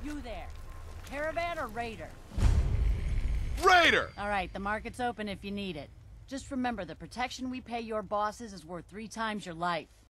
You there. Caravan or Raider? Raider! All right, the market's open if you need it. Just remember, the protection we pay your bosses is worth 3 times your life.